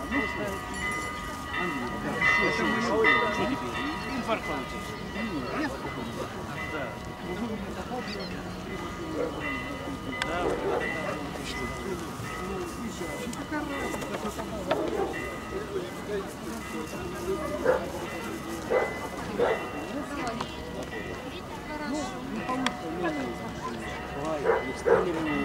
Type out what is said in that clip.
Что теперь? Инфаркт получишь. Резко. Да. Да, вот это